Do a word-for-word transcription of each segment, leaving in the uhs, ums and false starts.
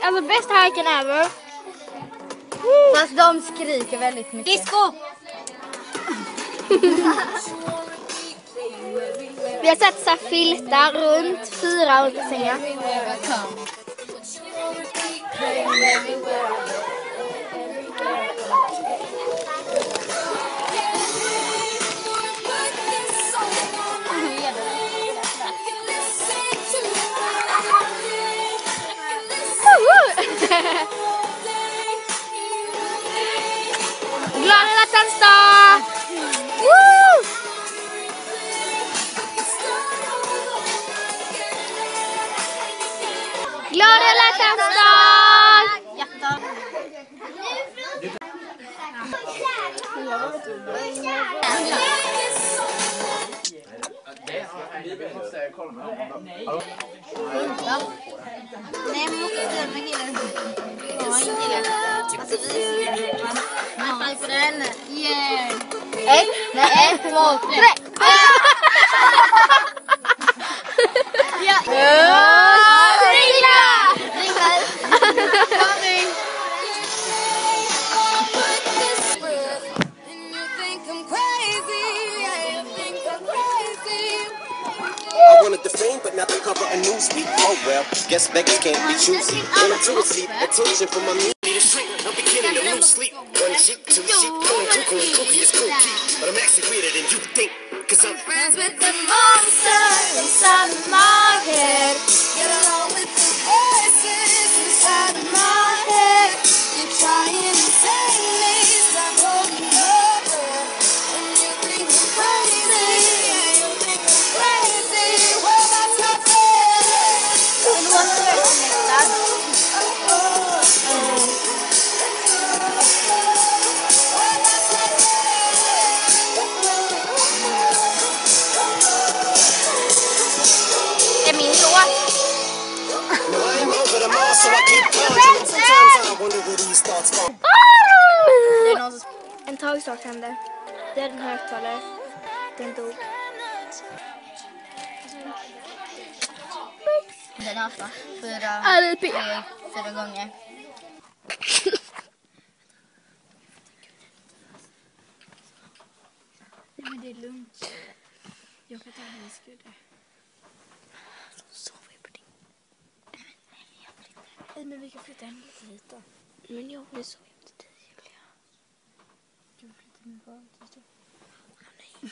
alltså bästa hajken ever. Fast de skriker väldigt mycket. Disco! Vi har sett så här filtar runt fyra olika sängar. Glad alla hjärtans dag! Woo! Glad alla hjärtans dag! Hjärtan. Nej, men måste styra med killen. Ja, en kille. Alltså, vi man tar på den. Yeah. Ett, nej, ett, två, tre. Ja. Ringla! Ringla! Ring. I wanted the fame, but not the cover of Newsweek. Oh well, guess beggars can't be choosy. When I'm too asleep, attention from my need to shrink. I'm beginning to lose sleep. One sheep, two sheep, going cuckoo and kooky is kooky. But I'm actually weirder than you think. Cause I'm Friends with the monster inside of my head. Get along with the voices inside of my head. You're trying to save me, stop holding your breath. And you think I'm crazy, you think I'm crazy. Well, that's not fair. And what's the version next time? Det är min låt. En tagstart hände. Det är en högtalare. Den dog. Den har haft fyra, R I P. tre, fyra gånger. Men det är lugnt. Jag kan ta en skudde. Nej, men vi kan flytta henne lite hit då. Men jag vill sova till dig, Julia. Du flyttar min barn till dig. Nej.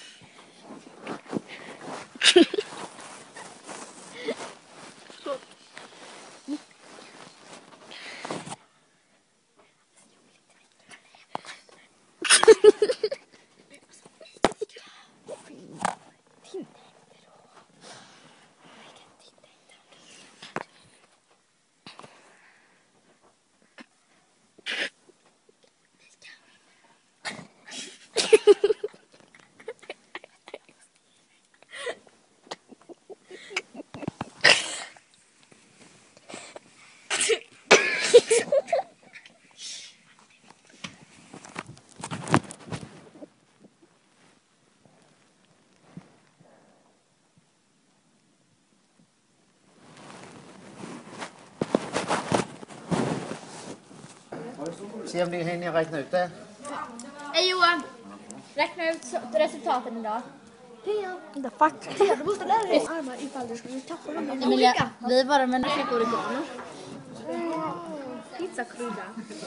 Se om ni hinner räkna ut det. Hej Johan! Räkna ut resultaten idag. The fuck? Du måste lära dig armar ifall du skulle tappa dem. Emilia, vi är bara med flickor i gården. Pizzakrydda.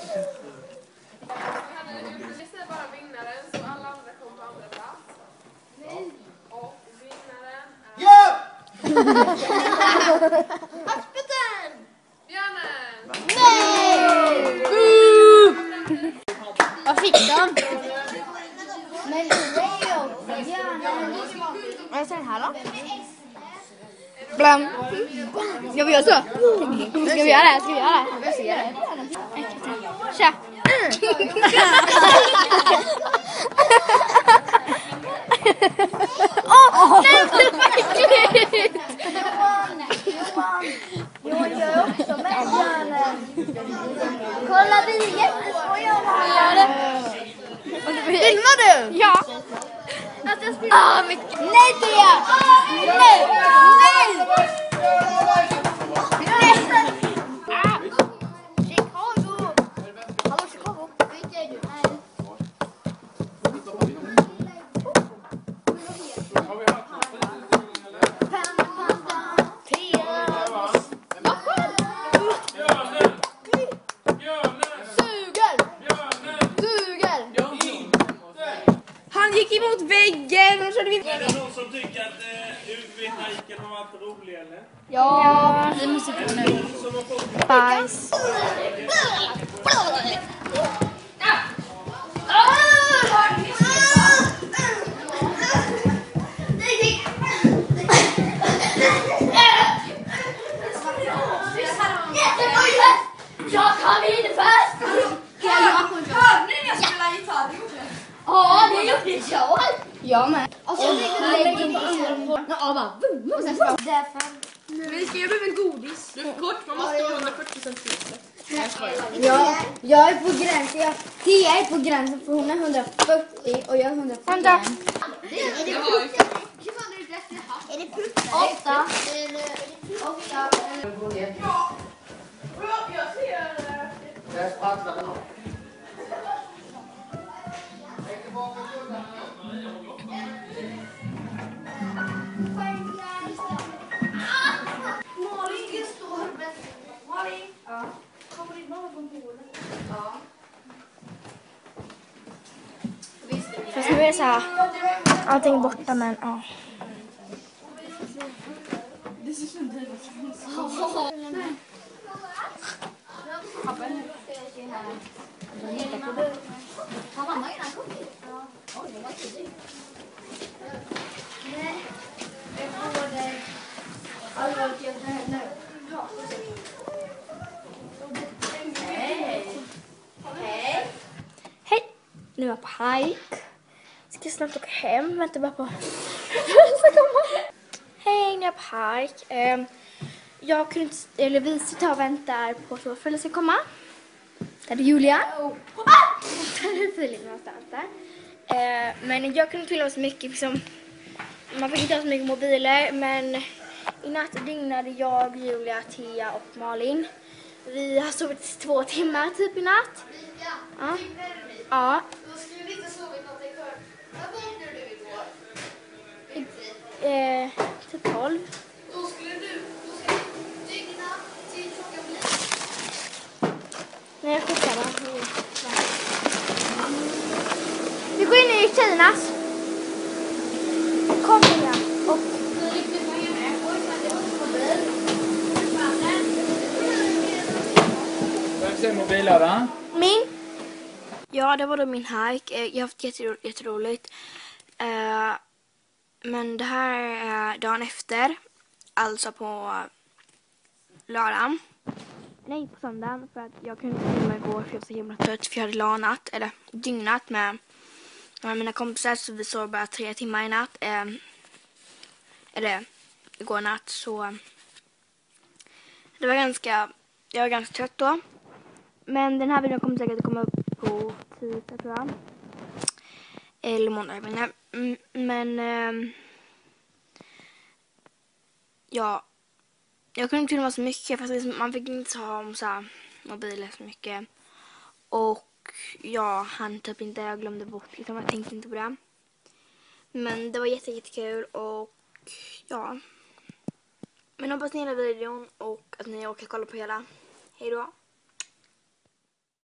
Vi säger bara vinnaren så alla andra kommer på andra plats. Nej. Och vinnaren är... Ja! Aspeten! Björnen! Nej! Vad fick de? Men Leo, björnen. Vad är det här då? Blam. Ska vi göra så? Ska vi göra det? Ska vi göra det? Jag ska göra det. Tja. Åh, nej, det var äckligt! Johan gör också med björnen. Kolla, vi är jättesvåra. Filmar du? Ja. Ah, mycket. Nej, Tia! Nej! Nej! Är det någon som tycker att eh, U V-hajken har varit rolig eller? Ja, det måste få nu. Någon som har fått Bajs. Jag kan inte fast! Hörde ni när jag spelade gitarr? Ja, det gjorde jag. Jag med. Och så lägger in på armen. Ja, bara. Och sen så. Vi ska göra en godis. Du är kort, man måste vara hundrafyrtio centimeter. Ja, jag är på gränsen. Jag, Tia är på gränsen för hon är hundrafyrtio och jag är hundrafyrtioen. Är det putt? Åtta. Åtta. Ja, jag ser... Där sprattlar den. Malin står med... Malin? Ja. Kommer det någon från Polen? Ja. Fast nu är det så här. Allting är borta men ja. Hej! Nu är jag på hike. Ska snart åka hem. Vänta bara på. Hej, nu är jag på hike. Ehm, jag kunde inte, eller vi sitter och väntar på att våra föräldrar ska komma. Där är Julia. Ah! Där är Filip någonstans där. Ehm, men jag kunde inte så mycket. Liksom, man fick inte ha så mycket mobiler. Men i natt dygnade jag, Julia, Tia och Malin. Vi har sovit två timmar typ i natt. Ja. Ja. Då skulle vi inte sovit något i kör. Vad vaknade du igår? Eh, typ tolv. Då skulle du... Då skulle du dygna till klockan blir... Nej, jag skickar bara. Vi går in i tjejernas. Kom Julia. Och Vem ser mobilen? min. Ja, det var då min hike. Eh, Jag har haft jättero- jätteroligt. Eh, men det här är dagen efter. Alltså på lördagen. Nej, på söndagen. För att jag kunde inte filma igår för jag var så himla trött. För jag hade lanat, eller dygnat med några av mina kompisar. Så vi sov bara tre timmar i natt. Eh, eller igår natt. Så det var ganska, jag var ganska trött då. Men den här videon kommer säkert komma upp på tisdag tror jag. Eller måndag, jag vet inte. Mm, Men ehm, ja, jag kunde inte filma så mycket fast liksom, man fick inte ha om så här, mobiler så mycket. Och ja, han typ inte, jag glömde bort liksom, jag tänkte inte på det. Men det var jätte, jättekul och ja. Men hoppas ni gillar videon och att ni orkar kolla på hela. Hej då!